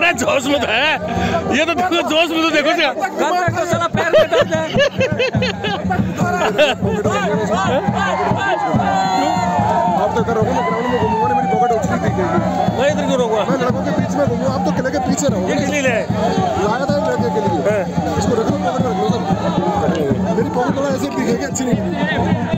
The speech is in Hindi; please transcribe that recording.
बड़ा जोश में तो है ये, तो देखो जोश में तो देखो क्या पैर में दर्द है। आप तो करोगे ना, ग्राउंड में घूमूंगा, मेरी पॉकेट उछली दिखेगी। मैं इधर क्यों रोकूंगा? मैं लड़कों के बीच में घूमूंगा, आप तो किले के पीछे रहो। ये किस लिए लाया था लड़के के लिए, इसको रख लो, पॉकेट में रख लो। मेरी पॉकेट थोड़ा ऐसे दिखेगी, अच्छी नहीं।